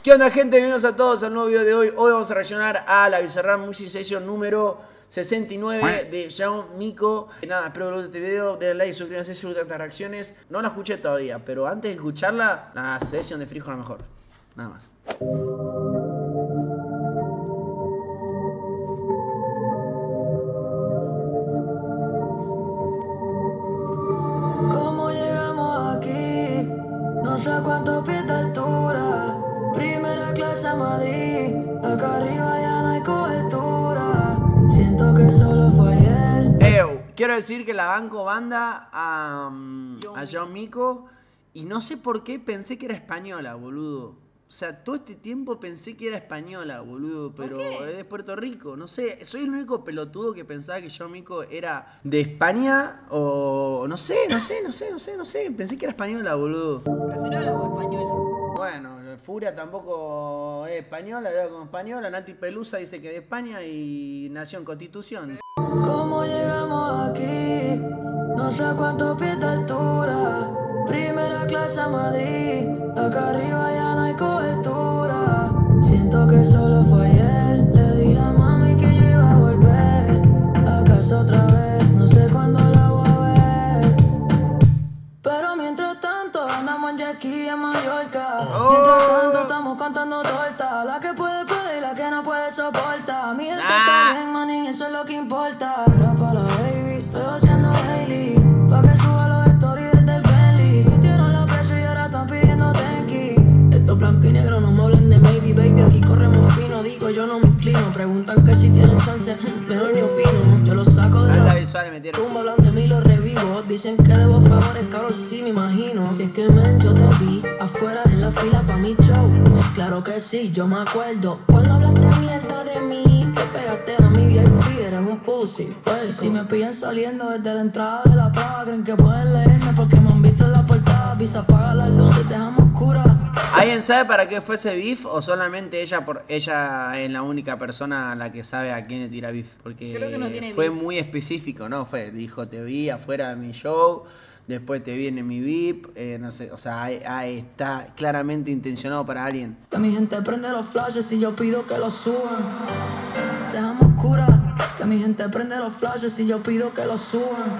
¿Qué onda, gente? Bienvenidos a todos al nuevo video de hoy. Hoy vamos a reaccionar a la Bizarrap Music Session número 69 de Young Miko. Nada, espero que les guste este video. Denle like, suscríbanse si les gustan estas reacciones. No la escuché todavía, pero antes de escucharla, la sesión de Frijo es la mejor. Nada más. ¿Cómo llegamos aquí? No sé cuántos pies de altura. Primera clase a Madrid. Acá arriba ya no hay cobertura. Siento que solo fue ayer. Quiero decir que la banco banda a Young Miko. Y no sé por qué pensé que era española, boludo. O sea, todo este tiempo pensé que era española, boludo. Pero es de Puerto Rico. No sé, soy el único pelotudo que pensaba que Young Miko era de España. O no sé. Pensé que era española, boludo. Pero si no habla como española. Bueno, Furia tampoco es española, habla como española. Nati Pelusa dice que es de España y nació en Constitución. ¿Cómo llegamos aquí? No sé cuántos pies de altura. Primera clase a Madrid. Acá arriba ya no hay cobertura. Siento que solo fue ayer. Le dije a mami que yo iba a volver a casa otra vez. No sé cuándo la voy a ver. Pero mientras tanto andamos en jet ski en Mallorca. Mientras tanto estamos contando torta. La que puede y la que no puede soporta. Mi gente está bien, manín, eso es lo que importa. Era para la baby, estoy haciendo daily. Pa' que suba los stories desde el Bentley. Sintieron la presión y ahora están pidiendo tenki. Estos blancos y negros no me hablen de maybe, baby. Aquí corremos fino, digo yo no me inclino. Preguntan que si tienen chance, mejor ni opino. Yo los saco de la tumba, hablan de mí, los revivo. Dicen que debo favores, cabrón, sí me imagino. Si es que men, yo te vi afuera en la fila pa' mi show. Claro que sí, yo me acuerdo. Cuando hablaste mierda de mí, te pegaste a mi VIP, eres un pussy. Pues si me pillan saliendo desde la entrada de la plaza, creen que pueden leerme porque me han visto en la portada. Visa, apaga las luces, dejamos oscura. ¿Alguien sabe para qué fue ese beef o solamente ella es la única persona a la que sabe a quién le tira beef? Porque creo que no tiene fue beef. Muy específico, ¿no? Dijo, te vi afuera de mi show, después te vi en mi VIP, no sé, o sea, está claramente intencionado para alguien. Que mi gente prende los flashes y yo pido que los suban. Dejamos oscura. Que mi gente prende los flashes y yo pido que los suban.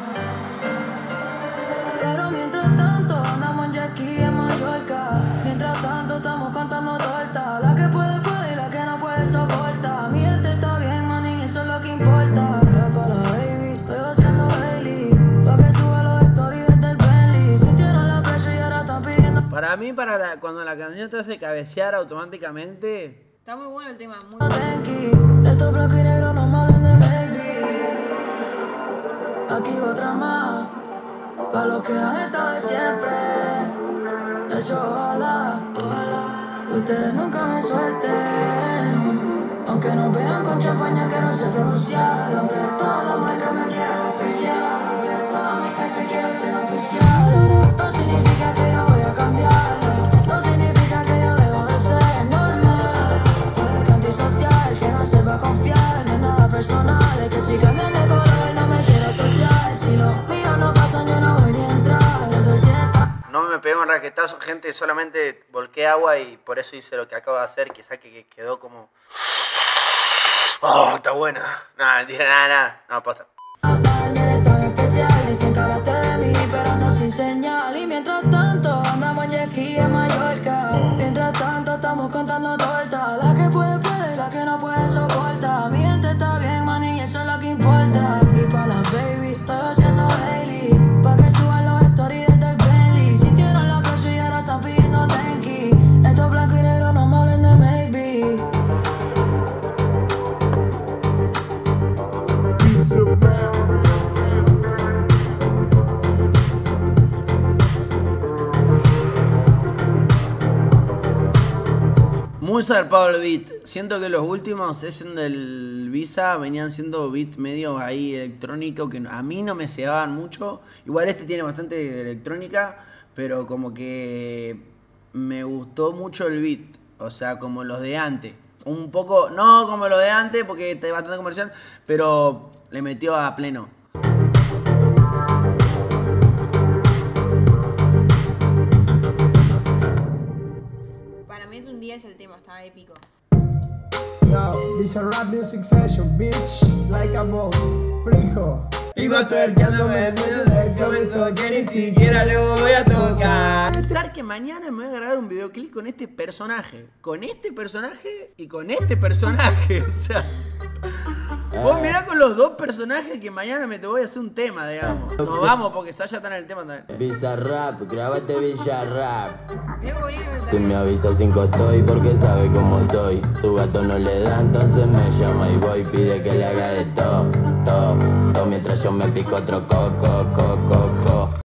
Pero mientras tanto andamos en jet ski en Mallorca. Mientras tanto estamos contando torta. La que puede y la que no puede soporta. Mi gente está bien, manín, eso es lo que importa. Era para la baby, estoy haciendo daily. Pa' que suba los stories desde el Bentley. Sintieron la presión y ahora están pidiendo. Para mí, cuando la canción te hace cabecear automáticamente... Está muy bueno el tema, muy bueno. Tenki, estos blancos y negros no me hablan de baby. Aquí va otra más. Pa' los que han estado de siempre. Eso ojalá que ustedes nunca me suelten. Aunque nos vean con champaña que no sé pronunciar. Aunque todas las marcas me quieran oficial. Aunque toda mi casa quiera ser oficial. No significa que yo voy a cambiar. No significa que yo dejo de ser normal. Puede que antisocial, que no sepa confiar. No es nada personal, es que si cambian de color no me quiero asociar. Si los míos no pasan yo no voy ni a entrar. No me pegué un raquetazo, gente, solamente volqué agua y por eso hice lo que acabo de hacer, quizá que quedó como... ¡Oh, está buena! No, mentira, nada, no, posta. Eres tan especial, dicen que hablaste de mí, pero ando sin señal. Y mientras tanto andamos en jet ski en Mallorca. Mientras tanto estamos contando torta. La que puede y la que no puede soporta. Mi gente está bien, man, y eso es lo que importa. Y pa' las baby estoy haciendo daily. Pa' que suban los stories desde el Bentley. Sintieron la presión y ahora están pidiendo tenki. Estos blancos y negros no me hablen de maybe. Muy zarpado el beat. Siento que los últimos, ese del Visa, venían siendo beat medio ahí electrónico que a mí no me cegaban mucho. Igual este tiene bastante de electrónica, pero como que me gustó mucho el beat. O sea, como los de antes. Un poco, no como los de antes, porque está bastante comercial, pero le metió a pleno. 10 el tema, está épico. Yo, Bizarrap Music Session, bitch, like a boss, frijo. Vivo tuerqueándome desde el comienzo que ni siquiera luego voy a tocar. Pensar que mañana me voy a grabar un videoclip con este personaje y con este personaje. O sea, vos mirá con los dos personajes que mañana te voy a hacer un tema, digamos. Nos vamos porque Sasha está en el tema también. Bizarrap, grabate Bizarrap. Mirá cómo bonito que Si está. me avisa 5 estoy porque sabe cómo soy. Su gato no le da, entonces me llama y voy. Pide que le haga de todo, todo, todo. Mientras yo me pico otro coco, coco, coco.